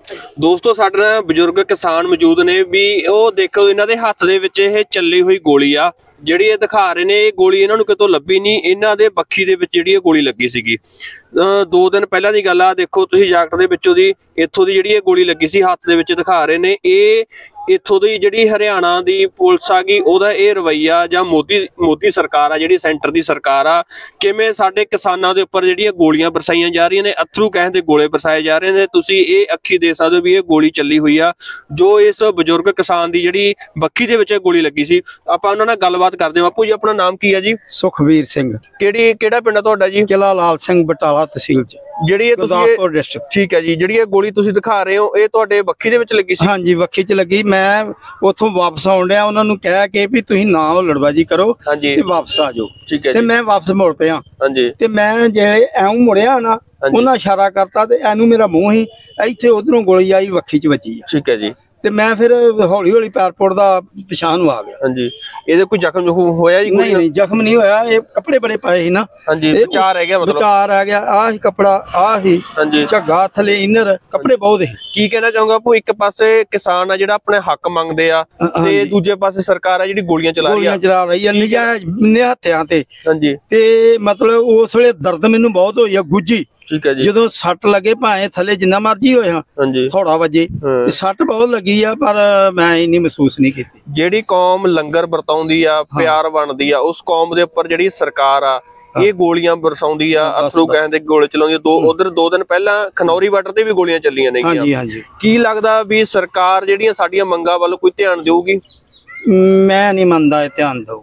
ਦੋਸਤੋ ਸਾਡੇ ਨਾਲ ਬਜ਼ੁਰਗ ਕਿਸਾਨ ਮੌਜੂਦ ਨੇ ਵੀ ਉਹ ਦੇਖੋ ਇਹਨਾਂ ਦੇ ਹੱਥ ਦੇ ਵਿੱਚ ਇਹ ਚੱਲੀ ਹੋਈ ਗੋਲੀ ਆ ਜਿਹੜੀ ਇਹ ਦਿਖਾ ਰਹੇ ਨੇ। ਇਹ ਗੋਲੀ ਇਹਨਾਂ ਨੂੰ ਕਿਤੋਂ ਲੱਭੀ ਨਹੀਂ, ਇਹਨਾਂ ਦੇ ਬੱਖੀ ਦੇ ਵਿੱਚ ਜਿਹੜੀ ਇਹ ਗੋਲੀ ਲੱਗੀ ਸੀਗੀ। 2 ਦਿਨ ਪਹਿਲਾਂ ਦੀ ਗੱਲ ਆ, ਦੇਖੋ ਤੁਸੀਂ ਜਾਕਟ ਦੇ ਵਿੱਚੋਂ ਦੀ ਇੱਥੋਂ ਦੀ ਜਿਹੜੀ ਇਹ ਗੋਲੀ ਲੱਗੀ ਸੀ ਹੱਥ ਦੇ ਵਿੱਚ ਦਿਖਾ ਰਹੇ ਨੇ। ਇਹ ਇੱਥੋਂ ਦੀ ਜਿਹੜੀ ਹਰਿਆਣਾ ਦੀ ਪੁਲਿਸ ਆ ਗਈ ਉਹਦਾ ਇਹ ਰਵੱਈਆ ਜਾਂ ਮੋਦੀ ਸਰਕਾਰ ਆ ਜਿਹੜੀ ਸੈਂਟਰ ਦੀ ਸਰਕਾਰ ਆ, ਕਿਵੇਂ ਸਾਡੇ ਕਿਸਾਨਾਂ ਦੇ ਉੱਪਰ ਜਿਹੜੀਆਂ ਗੋਲੀਆਂ ਬਰਸਾਈਆਂ ਜਾ ਰਹੀਆਂ ਨੇ, ਅਥਰੂ ਕਹਿਣ ਦੇ ਗੋਲੇ ਬਰਸਾਏ ਜਾ ਰਹੇ ਨੇ। ਤੁਸੀਂ ਇਹ ਅੱਖੀ ਦੇਖ ਸਕਦੇ ਹੋ ਵੀ ਇਹ ਗੋਲੀ ਚੱਲੀ ਹੋਈ ਆ ਜੋ ਇਸ ਬਜ਼ੁਰਗ ਕਿਸਾਨ ਦੀ ਜਿਹੜੀ ਬੱਖੀ ਦੇ ਵਿੱਚ ਗੋਲੀ ਲੱਗੀ ਸੀ। ਆਪਾਂ ਉਹਨਾਂ ਨਾਲ ਗੱਲਬਾਤ ਕਰਦੇ ਹਾਂ। ਬਾਪੂ ਜੀ ਆਪਣਾ ਨਾਮ ਕੀ ਹੈ ਜੀ? ਸੁਖਬੀਰ ਸਿੰਘ। ਕਿਹੜਾ ਪਿੰਡ ਆ ਤੁਹਾਡਾ ਜੀ? ਕਿਲਾ ਲਾਲ ਸਿੰਘ ਬਟਾਲਾ ਤਹਿਸੀਲ ਚ, ਜਿਹੜੀ ਗੁਰਦਾਸਪੁਰ ਡਿਸਟ੍ਰਿਕਟ। ਠੀਕ ਹੈ ਜੀ। ਜਿਹੜੀ ਇਹ ਗੋਲੀ ਤੁਸੀਂ ਦਿਖਾ ਰਹੇ ਹੋ ਇਹ ਤੁਹਾਡੇ ਬੱਖੀ ਦੇ ਵਿੱਚ ਲੱਗੀ ਸੀ? ਹਾਂਜੀ ਬੱਖੀ ਚ ਲੱਗੀ। ਮੈਂ ਉੱਥੋਂ ਵਾਪਸ ਆਉਣ ਡਿਆ, ਉਹਨਾਂ ਨੂੰ ਕਹਿ ਕੇ ਵੀ ਤੁਸੀਂ ਨਾ ਹੁੱਲੜਬਾਜੀ ਕਰੋ ਤੇ ਵਾਪਸ ਆ ਜਾਓ। ਠੀਕ ਹੈ ਤੇ ਮੈਂ ਵਾਪਸ ਮੁੜ ਪਿਆ। ਹਾਂਜੀ। ਤੇ ਮੈਂ ਜਿਹੜੇ ਐਉਂ ਮੁੜਿਆ ਨਾ, ਉਹਨਾਂ ਇਸ਼ਾਰਾ ਕਰਤਾ ਤੇ ਐਨੂੰ ਮੇਰਾ ਮੂੰਹ ਹੀ ਇੱਥੇ ਉਧਰੋਂ ਗੋਲੀ ਆਈ ਬੱਖੀ ਚ ਵੱਜੀ ਆ। ਠੀਕ ਹੈ ਜੀ। ਤੇ ਮੈਂ ਫਿਰ ਹੌਲੀ ਹੌਲੀ ਪੈਰਪੋਰਟ ਦਾ ਪਛਾਣ ਨੂੰ ਆ ਗਿਆ। ਹਾਂਜੀ। ਇਹਦੇ ਕੋਈ ਜ਼ਖਮ ਹੋਇਆ ਜੀ? ਨਹੀਂ ਜ਼ਖਮ ਨਹੀਂ ਹੋਇਆ। ਇਹ ਕੱਪੜੇ ਬੜੇ ਪਾਏ ਸੀ ਨਾ। ਹਾਂਜੀ। ਬਚਾਅ ਰਹਿ ਗਿਆ? ਮਤਲਬ ਬਚਾਅ ਰਹਿ ਗਿਆ। ਆਹ ਹੀ ਕੱਪੜਾ, ਆਹ ਹੀ ਝੱਗਾ ਥੱਲੇ ਇਨਰ ਕੱਪੜੇ ਬਹੁਤ ਸੀ। ਕੀ ਕਹਿਣਾ ਚਾਹੂੰਗਾ ਭੂ, ਇੱਕ ਪਾਸੇ ਕਿਸਾਨ ਆ ਜਿਹੜਾ ਆਪਣੇ ਹੱਕ ਮੰਗਦੇ ਆ ਤੇ ਦੂਜੇ ਪਾਸੇ ਸਰਕਾਰ ਆ ਜਿਹੜੀ ਗੋਲੀਆਂ ਚਲਾ ਰਹੀ ਆ ਨਜਾਇਜ਼ ਨਿਹੱਤਿਆਂ ਤੇ। ਹਾਂਜੀ। ਤੇ ਮਤਲਬ ਉਸ ਵੇਲੇ ਦਰਦ ਮੈਨੂੰ ਬਹੁਤ ਹੋਈ ਆ, ਗੁੱਜੀ। ਠੀਕ ਹੈ ਜੀ। ਜਦੋਂ ਸੱਟ ਲੱਗੇ ਭਾਵੇਂ ਥੱਲੇ ਜਿੰਨਾ ਮਰਜੀ ਹੋਇਆ ਥੋੜਾ ਵਜੇ, ਸੱਟ ਬਹੁਤ ਲੱਗੀ ਆ ਪਰ ਮੈਂ ਇੰਨੀ ਮਹਿਸੂਸ ਨਹੀਂ ਕੀਤੀ। ਜਿਹੜੀ ਕੌਮ ਲੰਗਰ ਵਰਤਾਉਂਦੀ ਆ, ਪਿਆਰ ਬਣਦੀ ਆ, ਉਸ ਕੌਮ ਦੇ ਉੱਪਰ ਜਿਹੜੀ ਸਰਕਾਰ ਆ ਇਹ ਗੋਲੀਆਂ ਬਰਸਾਉਂਦੀ ਆ, ਅਥਰੂ ਕਹਿਣ ਦੇ ਗੋਲੇ ਚਲਾਉਂਦੀ ਆ। ਉਧਰ 2 ਦਿਨ ਪਹਿਲਾਂ ਖਨੌਰੀ ਬਾਰਡਰ ਤੇ ਵੀ ਗੋਲੀਆਂ ਚੱਲੀਆਂ ਨੇ। ਹਾਂਜੀ ਹਾਂਜੀ। ਕੀ ਲੱਗਦਾ ਵੀ ਸਰਕਾਰ ਜਿਹੜੀਆਂ ਸਾਡੀਆਂ ਮੰਗਾਂ ਵੱਲ ਕੋਈ ਧਿਆਨ ਦੇਊਗੀ? ਮੈਂ ਨਹੀਂ ਮੰਨਦਾ ਇਹ ਧਿਆਨ ਦਊਗੀ।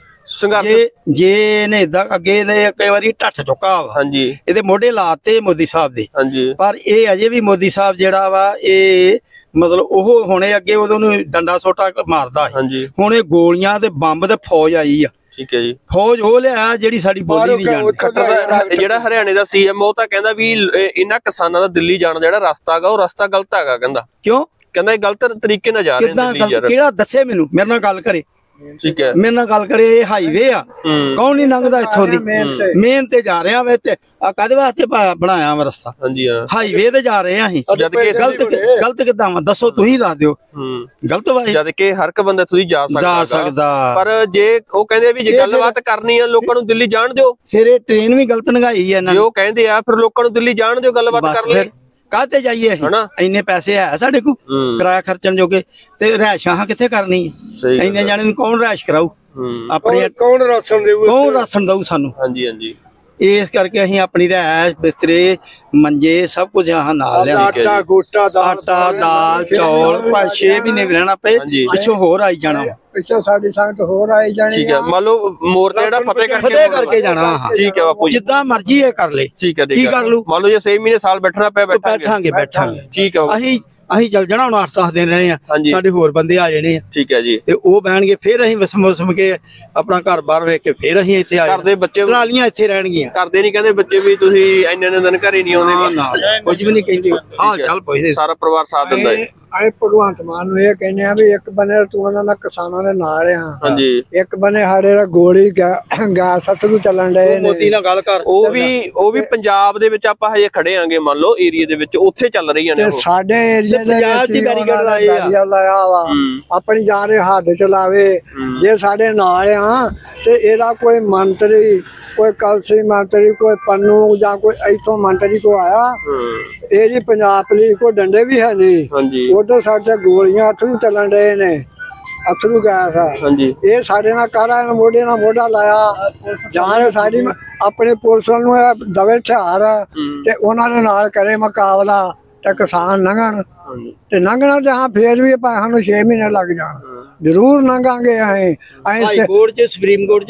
ਜੇ ਇਹਨੇ ਇਦਾਂ ਅੱਗੇ ਕਈ ਵਾਰੀ ਢੱਠ ਚੁੱਕਾ ਵਾ। ਹਾਂਜੀ। ਇਹਦੇ ਮੋਢੇ ਲਾਤੇ ਮੋਦੀ ਸਾਹਿਬ ਦੇ। ਹਾਂਜੀ। ਪਰ ਇਹ ਅਜੇ ਵੀ ਮੋਦੀ ਸਾਹਿਬ ਜਿਹੜਾ ਵਾ ਇਹ ਮਤਲਬ ਉਹ ਹੁਣੇ ਅੱਗੇ ਉਹਨੂੰ ਡੰਡਾ ਸੋਟਾ ਮਾਰਦਾ ਹੈ, ਹੁਣ ਇਹ ਗੋਲੀਆਂ ਤੇ ਬੰਬ ਤੇ ਫੌਜ ਆਈ ਆ। ਠੀਕ ਹੈ ਜੀ। ਫੌਜ ਉਹ ਲਿਆ ਜਿਹੜੀ ਸਾਡੀ ਬੋਲੀ ਨਹੀਂ ਜਾਣਦੀ। ਜਿਹੜਾ ਹਰਿਆਣੇ ਦਾ ਸੀਐਮ ਉਹ ਤਾਂ ਕਹਿੰਦਾ ਵੀ ਇਹਨਾਂ ਕਿਸਾਨਾਂ ਦਾ ਦਿੱਲੀ ਜਾਣ ਦਾ ਜਿਹੜਾ ਰਸਤਾ ਹੈਗਾ ਉਹ ਰਸਤਾ ਗਲਤ ਹੈਗਾ। ਕਹਿੰਦਾ ਕਿਉਂ? ਕਹਿੰਦਾ ਇਹ ਗਲਤ ਤਰੀਕੇ ਨਾਲ ਜਾ ਰਹੇ ਨੇ। ਕਿਹੜਾ ਦੱਸੇ ਮੈਨੂੰ, ਮੇਰੇ ਨਾਲ ਗੱਲ ਕਰੇ। ਠੀਕ ਹੈ। ਮੇਰੇ ਨਾਲ ਗੱਲ ਕਰੇ। ਇਹ ਹਾਈਵੇ ਆ, ਕੌਣ ਨਹੀਂ ਲੰਘਦਾ ਇੱਥੋਂ ਦੀ? ਮੇਨ ਤੇ ਜਾ ਰਹੇ ਆ ਵੇ ਤੇ ਕਾਹਦੇ ਵਾਸਤੇ ਬਣਾਇਆ ਵਾ ਰਸਤਾ? ਹਾਂਜੀ। ਹਾਈਵੇ ਤੇ ਜਾ ਰਹੇ ਆ ਅਸੀਂ। ਗਲਤ ਕਿੱਦਾਂ ਵਾ ਦੱਸੋ, ਤੁਸੀਂ ਦੱਸ ਦਿਓ। ਗਲਤ ਵਾ ਜਦ ਕਿ ਹਰ ਇੱਕ ਬੰਦਾ ਤੁਸੀਂ ਜਾ ਸਕਦਾ। ਪਰ ਜੇ ਉਹ ਕਹਿੰਦੇ ਵੀ ਜੇ ਗੱਲਬਾਤ ਕਰਨੀ ਆ ਲੋਕਾਂ ਨੂੰ ਦਿੱਲੀ ਜਾਣ ਦਿਓ, ਫਿਰ ਇਹ ਟ੍ਰੇਨ ਵੀ ਗਲਤ ਲੰਘਾਈ ਆ। ਜੇ ਉਹ ਕਹਿੰਦੇ ਆ ਫਿਰ ਲੋਕਾਂ ਨੂੰ ਦਿੱਲੀ ਜਾਣ ਦਿਓ, ਗੱਲਬਾਤ ਕਰ ਲੈ। ਕਾਹਤੇ ਜਾਈਏ ਅਸੀਂ? ਇੰਨੇ ਪੈਸੇ ਹੈ ਸਾਡੇ ਕੋਲ ਕਿਰਾਇਆ ਖਰਚਣ ਜੋਗੇ, ਤੇ ਰਿਹਾਇਸ਼ਾਂ ਕਿੱਥੇ ਕਰਨੀ? ਇੰਨੇ ਜਾਣੇ ਨੂੰ ਕੌਣ ਰਿਹਾਇਸ਼ ਕਰਾਊ? ਆਪਣੇ ਕੌਣ ਰਾਸ਼ਨ ਦਊ ਸਾਨੂੰ? ਹਾਂਜੀ ਹਾਂਜੀ। ਇਸ ਕਰਕੇ ਅਸੀਂ ਆਪਣੀ ਰਿਹਾਇਸ਼, ਬਿਸਤਰੇ, ਮੰਜੇ ਸਭ ਕੁਝ ਨਾਲ ਲਿਆ। ਆਟਾ ਦਾਲ ਚੌਲ 6 ਮਹੀਨੇ ਵੀ ਰਹਿਣਾ ਪਏ, ਪਿੱਛੋਂ ਹੋਰ ਆਈ ਜਾਣਾ। ਪਿੱਛੋਂ ਸਾਡੀ ਸੰਗਤ ਹੋਰ ਆਈ ਜਾਣੀ। ਠੀਕ ਹੈ। ਮੰਨ ਲਓ ਮੋਰਚਾ ਜਿਹੜਾ ਫਤਿਹ ਕਰਕੇ ਜਾਣਾ। ਠੀਕ ਹੈ ਬਾਪੂ, ਜਿੱਦਾਂ ਮਰਜੀ ਇਹ ਕਰ ਲੈ। ਠੀਕ ਹੈ। ਕੀ ਕਰ ਲੂ? ਮੰਨ ਲਓ ਜੇ 6 ਮਹੀਨੇ ਸਾਲ ਬੈਠਣਾ ਪਿਆ, ਬੈਠਾਂਗੇ। ਠੀਕ ਹੈ। ਅਸੀਂ ਚੱਲ ਜਾਣਾ ਹੁਣ 8-10 ਦਿਨ ਰਹੇ ਆ, ਸਾਡੇ ਹੋਰ ਬੰਦੇ ਆ ਜਾਣੇ ਆ। ਠੀਕ ਹੈ ਜੀ। ਤੇ ਉਹ ਬਹਿਣਗੇ, ਫਿਰ ਅਸੀਂ ਵਸਮ ਕੇ ਆਪਣਾ ਘਰ ਬਾਹਰ ਵੇਖ ਕੇ ਫਿਰ ਅਸੀਂ ਇੱਥੇ ਆ ਜਾਣਾ। ਘਰ ਦੇ ਬੱਚੇ ਟਰਾਲੀਆਂ ਇੱਥੇ ਰਹਿਣਗੀਆਂ। ਕਰਦੇ ਨਹੀਂ ਕਹਿੰਦੇ ਬੱਚੇ ਵੀ ਤੁਸੀਂ ਇੰਨੇ ਦਿਨ ਘਰੇ ਨਹੀਂ ਆਉਂਦੇ? ਕੁਝ ਵੀ ਨਹੀਂ ਕਹਿੰਦੇ, ਹਾਲ ਚਾਲ ਪੁੱਛਦੇ। ਸਾਰਾ ਪਰਿਵਾਰ ਸਾਥ ਦਿੰਦਾ ਹੈ। ਅਸੀਂ ਭਗਵੰਤ ਮਾਨ ਨੂੰ ਇਹ ਕਹਿੰਦੇ ਆ ਵੀ ਇੱਕ ਬੰਨੇ ਤੂੰ ਉਹਨਾਂ ਦਾ ਕਿਸਾਨਾਂ ਦੇ ਨਾਲ ਆ। ਹਾਂਜੀ। ਇੱਕ ਬੰਨੇ ਸਾਡੇ ਦਾ ਗੋਲੀ ਗੈਸ ਅਥਰੂ ਚੱਲਣ ਡਏ ਨੇ। ਮੋਦੀ ਨਾਲ ਗੱਲ ਕਰ। ਉਹ ਵੀ ਪੰਜਾਬ ਦੇ ਵਿੱਚ ਆਪਾਂ ਹਜੇ ਖੜੇ ਆਂਗੇ, ਮੰਨ ਲਓ ਏਰੀਆ ਦੇ ਵਿੱਚ ਉੱਥੇ ਚੱਲ ਰਹੀਆਂ ਨੇ। ਸਾਡੇ ਏਰੀਆ ਦੇ ਵਿੱਚ ਬੈਰੀਕੇਡ ਲਾਇਆ ਵਾ, ਆਪਣੀ ਜਾਨ ਦੇ ਹੱਥ ਚ ਲਾਵੇ। ਜੇ ਸਾਡੇ ਨਾਲ ਆ ਤੇ ਇਹਦਾ ਕੋਈ ਮੰਤਰੀ, ਕੋਈ ਕਲਸੀ ਮੰਤਰੀ, ਕੋਈ ਪੰਨੂ ਜਾਂ ਕੋਈ ਇੱਥੋਂ ਮੰਤਰੀ ਕੋ ਆਇਆ, ਇਹ ਜੀ ਪੰਜਾਬ ਪੁਲਿਸ ਕੋ ਡੰਡੇ ਵੀ ਹੈ ਨਹੀਂ। ਉਧਰ ਸਾਡੇ ਗੋਲੀਆਂ ਅਥਰੂ ਚੱਲਣ ਡਏ ਨੇ, ਅਥਰੂ ਗੈਸ ਆ। ਇਹ ਸਾਡੇ ਨਾਲ ਕਾਰਾ ਮੋਢੇ ਨਾਲ ਮੋਢਾ ਲਾਇਆ। ਜਾਂ ਸਾਡੀ ਆਪਣੇ ਪੁਲਿਸ ਨੂੰ ਦਵੇ ਹਥਿਆਰ ਤੇ ਉਹਨਾਂ ਦੇ ਨਾਲ ਕਰੇ ਮੁਕਾਬਲਾ ਤੇ ਕਿਸਾਨ ਲੰਘਣ। ਤੇ ਲੰਘਣਾ ਤੇ ਹਾਂ ਫੇਰ ਵੀ ਸਾਨੂੰ 6 ਮਹੀਨੇ ਲੱਗ ਜਾਣ, ਜ਼ਰੂਰ ਲੰਘਾਂਗੇ। ਸੁਪਰੀਮ ਕੋਰਟ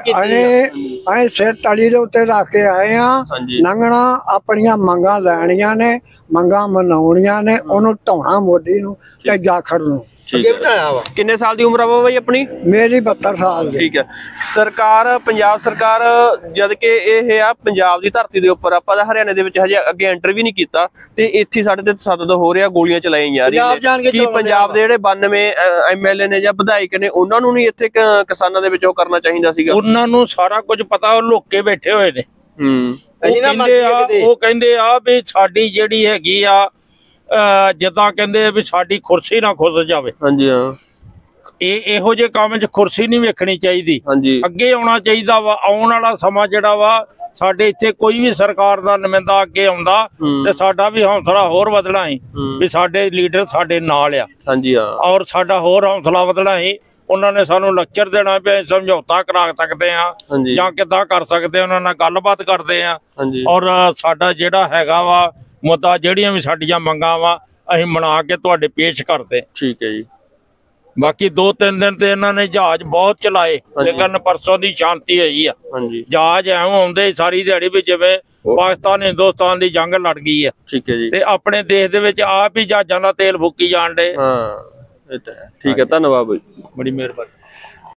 ਅਸੀਂ ਸਿਰ ਤਲੀ ਦੇ ਉੱਤੇ ਰੱਖ ਕੇ ਆਏ ਆ। ਲੰਘਣਾ, ਆਪਣੀਆਂ ਮੰਗਾਂ ਲੈਣੀਆਂ ਨੇ, ਮੰਗਾਂ ਮਨਾਉਣੀਆਂ ਨੇ। ਉਹਨੂੰ ਢਾਉਣਾ ਮੋਦੀ ਨੂੰ ਤੇ ਜਾਖੜ ਨੂੰ। ਕਿੰਨੇ ਸਾਲ ਦੀ ਉਮਰ ਆ ਬਾਈ ਆਪਣੀ? ਮੇਰੀ 72 ਸਾਲ ਦੀ। ਠੀਕ ਹੈ। ਸਰਕਾਰ, ਪੰਜਾਬ ਸਰਕਾਰ, ਜਦ ਕਿ ਇਹ ਆ ਪੰਜਾਬ ਦੀ ਧਰਤੀ ਦੇ ਉੱਪਰ, ਆਪਾਂ ਤਾਂ ਹਰਿਆਣੇ ਦੇ ਵਿੱਚ ਹਜੇ ਅੱਗੇ ਐਂਟਰ ਵੀ ਨਹੀਂ ਕੀਤਾ ਤੇ ਇੱਥੇ ਸਾਡੇ ਤੇ ਤਸ਼ੱਦਦ ਹੋ ਰਿਹਾ, ਗੋਲੀਆਂ ਚਲਾਈਆਂ ਜਾ ਰਹੀਆਂ ਨੇ। ਕੀ ਪੰਜਾਬ ਦੇ ਜਿਹੜੇ 92 MLA ਨੇ ਜਾਂ ਵਿਧਾਇਕ ਨੇ ਉਹਨਾਂ ਨੂੰ ਨਹੀਂ ਇੱਥੇ ਕਿਸਾਨਾਂ ਦੇ ਵਿੱਚ ਉਹ ਕਰਨਾ ਚਾਹੀਦਾ ਸੀਗਾ? ਉਹਨਾਂ ਨੂੰ ਸਾਰਾ ਕੁਝ ਪਤਾ, ਉਹ ਲੁੱਕ ਕੇ ਬੈਠੇ ਹੋਏ ਨੇ। ਉਹ ਕਹਿੰਦੇ ਆ ਵੀ ਸਾਡੀ ਜਿਹੜੀ ਹੈਗੀ ਆ ਜਿੱਦਾਂ ਕਹਿੰਦੇ ਵੀ ਸਾਡੀ ਕੁਰਸੀ ਨਾ ਖੁੱਸ ਜਾਵੇ। ਹਾਂਜੀ ਹਾਂ, ਇਹੋ ਜਿਹੇ ਕੰਮ 'ਚ ਕੁਰਸੀ ਨਹੀਂ ਵੇਖਣੀ ਚਾਹੀਦੀ। ਹਾਂਜੀ ਅੱਗੇ ਆਉਣਾ ਚਾਹੀਦਾ ਵਾ। ਆਉਣ ਵਾਲਾ ਸਮਾਂ ਜਿਹੜਾ ਵਾ ਸਾਡੇ ਇੱਥੇ ਕੋਈ ਵੀ ਸਰਕਾਰ ਦਾ ਨੁਮਾਇੰਦਾ ਅੱਗੇ ਆਉਂਦਾ ਤੇ ਸਾਡਾ ਵੀ ਹੌਸਲਾ ਹੋਰ ਵਧਣਾ ਸੀ ਵੀ ਸਾਡੇ ਲੀਡਰ ਸਾਡੇ ਨਾਲ ਆ। ਹਾਂਜੀ ਹਾਂ, ਔਰ ਸਾਡਾ ਹੋਰ ਹੌਸਲਾ ਵਧਣਾ ਸੀ। ਉਹਨਾਂ ਨੇ ਸਾਨੂੰ ਲੈਕਚਰ ਦੇਣਾ ਪਿਆ, ਸਮਝੌਤਾ ਕਰਾ ਸਕਦੇ ਆ ਜਾਂ ਕਿੱਦਾਂ ਕਰ ਸਕਦੇ ਆ, ਉਹਨਾਂ ਨਾਲ ਗੱਲਬਾਤ ਕਰਦੇ ਆ। ਔਰ ਸਾਡਾ ਜਿਹੜਾ ਹੈਗਾ ਵਾ ਮੁੱਦਾ, ਜਿਹੜੀਆਂ ਵੀ ਸਾਡੀਆਂ ਮੰਗਾਂ ਵਾ ਅਸੀਂ ਮਨਾ ਕੇ ਤੁਹਾਡੇ ਪੇਸ਼ ਕਰਦੇ। ਠੀਕ ਹੈ ਜੀ। ਬਾਕੀ 2-3 ਦਿਨ ਤੇ ਇਹਨਾਂ ਨੇ ਜਹਾਜ਼ ਬਹੁਤ ਚਲਾਏ, ਲੇਕਿਨ ਪਰਸੋਂ ਦੀ ਸ਼ਾਂਤੀ ਹੋਈ ਆ। ਜਹਾਜ਼ ਐਵੇਂ ਆਉਂਦੇ ਸਾਰੀ ਦਿਹਾੜੀ ਵੀ ਜਿਵੇਂ ਪਾਕਿਸਤਾਨ ਹਿੰਦੁਸਤਾਨ ਦੀ ਜੰਗ ਲੜ ਗਈ ਆ। ਠੀਕ ਹੈ ਜੀ। ਤੇ ਆਪਣੇ ਦੇਸ਼ ਦੇ ਵਿੱਚ ਆਪ ਹੀ ਜਹਾਜ਼ਾਂ ਦਾ ਤੇਲ ਫੂਕੀ ਜਾਣ ਡੇ। ਹਾਂ, ਇਹ ਤਾਂ ਹੈ। ਠੀਕ ਹੈ, ਧੰਨਵਾਦ ਬਾਈ, ਬੜੀ ਮਿਹਰਬਾਨੀ।